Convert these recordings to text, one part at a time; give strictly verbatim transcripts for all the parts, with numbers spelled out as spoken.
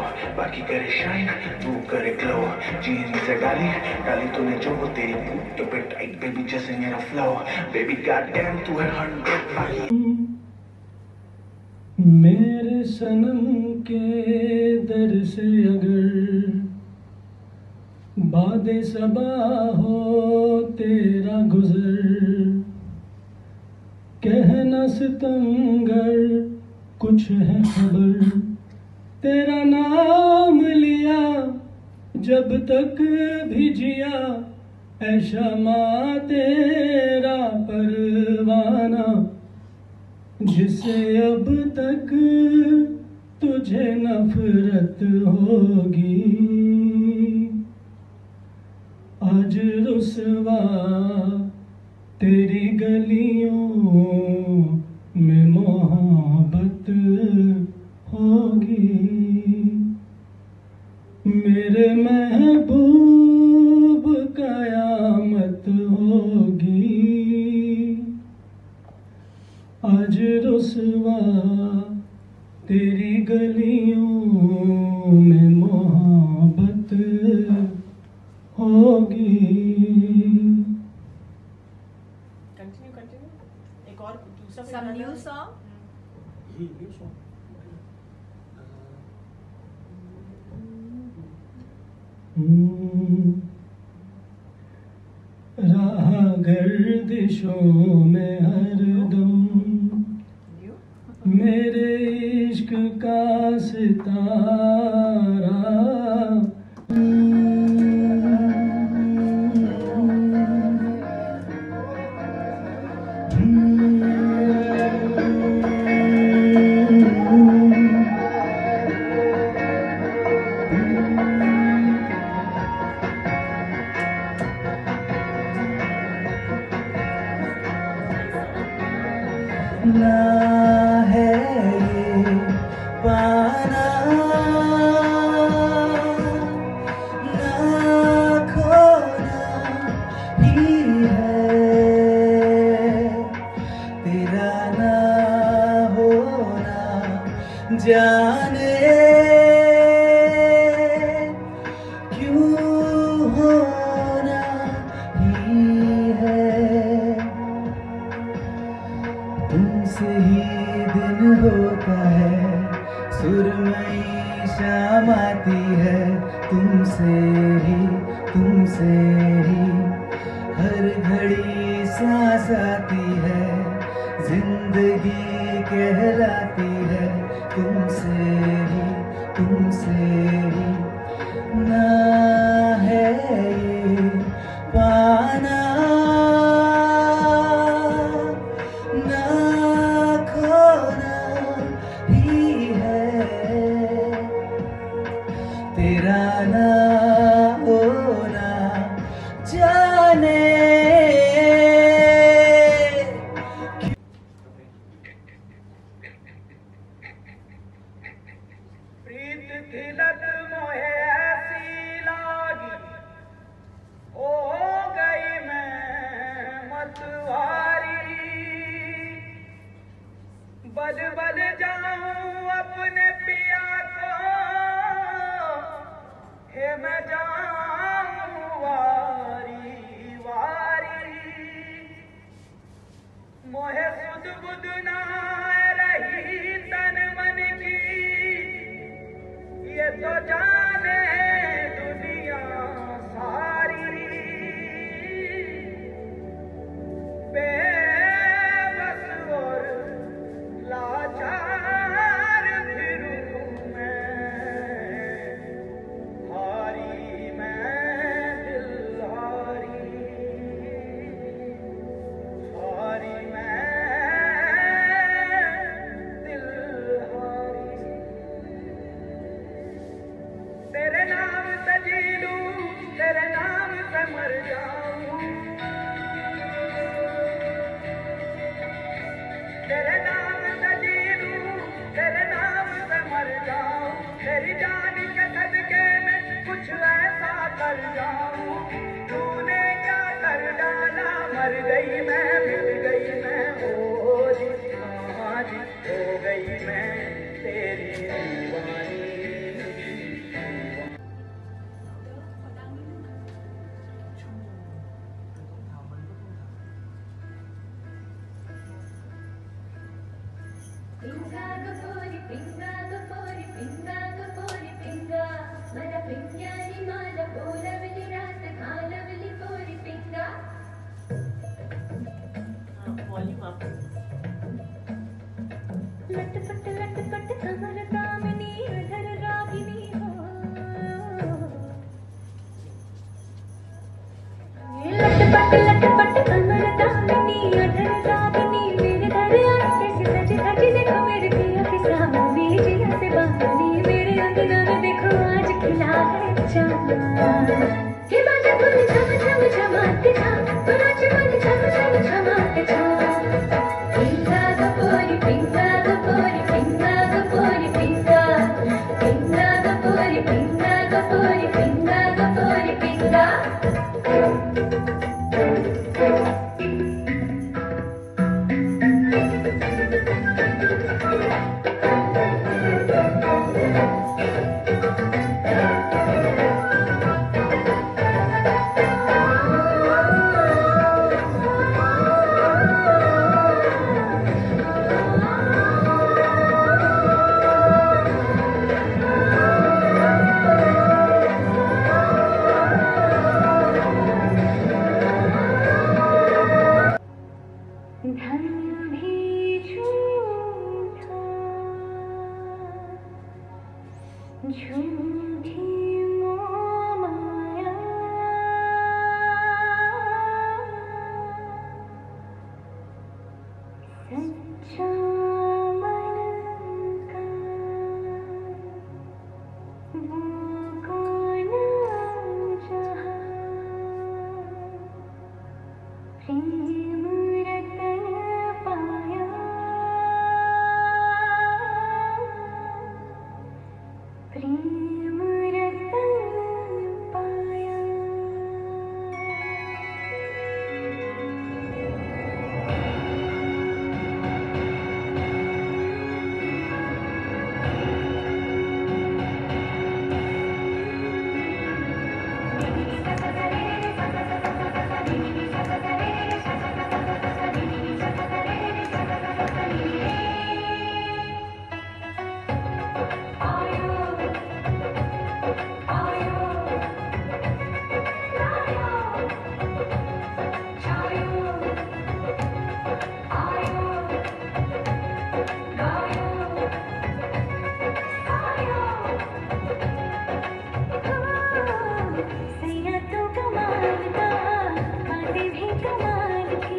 बाकी करे शाइन तू करे ग्लो। जीन्स से डाली डाली तूने जो वो तेरी बूट पे टाइट बेबी जैसे मेरा फ्लो। बेबी गॉडडैम तू है हंड्रेड वाली। मेरे सनम के दर से अगर बादे सबा हो तेरा गुजर, कहना सितमगर कुछ है खबर। तेरा नाम लिया जब तक भी जिया, ऐ शमा तेरा परवाना, जिसे अब तक तुझे नफरत होगी। आज रुसवा तेरी गलियों में मोहब्बत होगी। मेरे महबूब कयामत होगी। आज रुसवा तेरी गलियों में मोहब्बत होगी। कंटिन्यू कंटिन्यू एक और दूसरा Some new song? New song. राह गर्दिशों में हरदम मेरे इश्क का सितारा। ना है ये पाना ना खोना ही है, तेरा ना होना जाने क्यों होना ही है। तुमसे ही दिन होता है, सुरमई शाम आती है। तुमसे ही तुमसे ही हर घड़ी सांस आती है, जिंदगी कहलाती है। तुमसे ही तुमसे ही ना है ये पाना ना खोना ही है, तेरा ना होना जाने। प्रीत खिलत मोहे ऐसी लागी, हो गई मैं मतवारी। बद बद जाऊं अपने पिया को, हे मैं जाऊं वारी वारी। मोहे सुध बुध ना रही तन मन की, ये तो जाने दुनिया सारी। बेबस और लाचार फिरूं मैं, हारी मैं दिल हारी, हारी मैं दिल हारी। तेरे नाम से जी लूं, तेरे नाम से मर जाऊं, तेरे नाम से जी लूं, तेरे नाम से मर जाऊं। तेरी जान के सदके में कुछ ऐसा कर जाऊं, तूने क्या कर डाला। मर गई मैं मिल गई मैं, ओ जी हाँ जी हो गई मैं तेरी दीवानी। Volume up. लटपट लटपट कमर दामिनी अधर रागिनी हो. लटपट लटपट कमर दामिनी अधर रागिनी मेरे घर आके से सज धज देखो मेरे पिया की सावनी जिया से बावनी मेरे अंगना में देखो आज खिला है चांद. के बाजा धुन झम झम झमाते था तो नाच मन झम झम झमाते था. पिंगा गपोरी पिंगा गपोरी पिंगा गपोरी पिंगा पिंगा गपोरी पिंगा गपोरी पिंगा गपोरी पिंगा. धन भी झूठा झूठी मोहमाया सच्चा मन का वो कौन जहाँ प्रेम रतन पाया प्रेम रतन पाया. सैया तो कमाल का बातें भी कमाल की.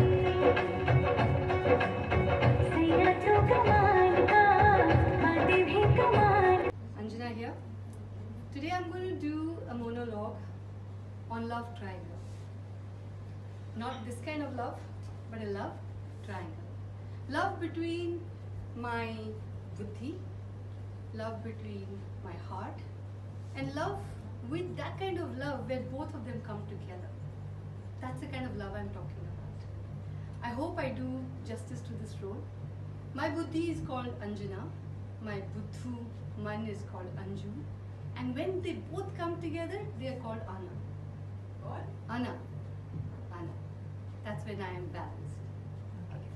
सैया तो कमाल का बातें भी कमाल. Anjana here. Today I'm going to do a monologue on love triangle. Not this kind of love, but a love triangle. Love between my buddhi, love between my heart, and love with that kind of love where both of them come together. That's the kind of love I'm talking about. I hope I do justice to this role. My buddhi is called Anjana, my buddhu man is called Anju, and when they both come together, they are called Anna. What? Anna. Anna. That's when I am balanced. Okay.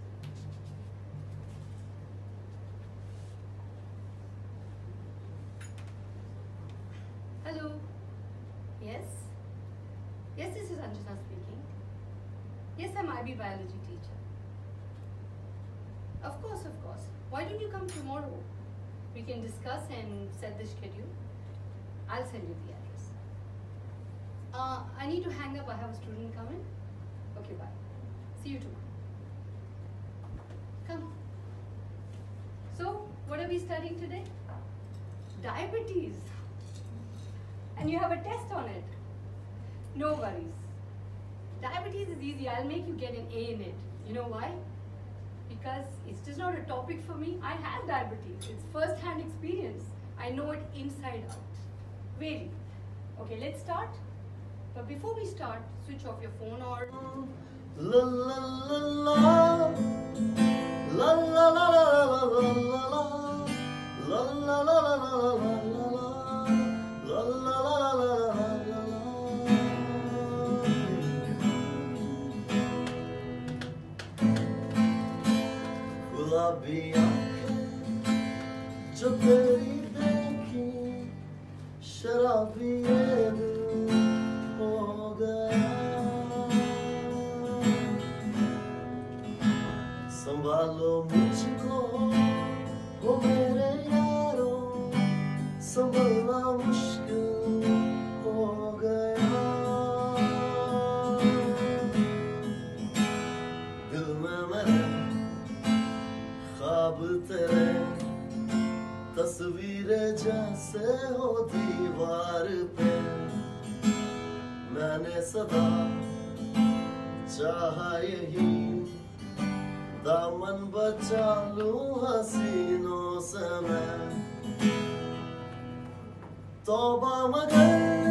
Hello. Yes? Yes, this is Anjana speaking. Yes, I'm I B biology teacher. Of course, of course. Why don't you come tomorrow? We can discuss and set the schedule. I'll send you the address. Uh, I need to hang up. I have a student coming. Okay, bye. See you tomorrow. Come. So, what are we studying today? Diabetes. And you have a test on it. No worries. Diabetes is easy. I'll make you get an A in it. You know why? Because it's just not a topic for me. I have diabetes. It's first-hand experience. I know it inside out. Very good. Okay, let's start. But before we start, switch off your phone or... La la la la la la la la la la la la la la la खुदा शराबी आंखें जो तेरी देखी, शराबी ये दिल हो गया। संभालो मुझको हो मेरे यारों, संभलना मुश्किल हो गया। दिल में मेरे ख्वाब तेरे, तस्वीरें जैसे हो दीवार पे। मैंने सदा चाहा यही, दामन बचा लूं हसीनों से मैं। तौबा मगर